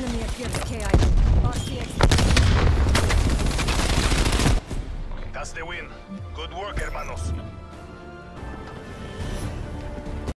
Enemy appears KIA. RCX. That's the win. Good work, hermanos.